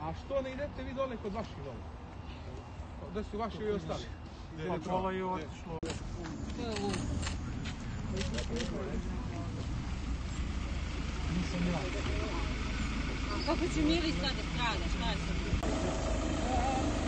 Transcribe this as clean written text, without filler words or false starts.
A što ne idete vi dole kod vaših dole? Da su vaši i ostali? Pa pola je otišlo. Kako će Mili sada strada, šta je sad?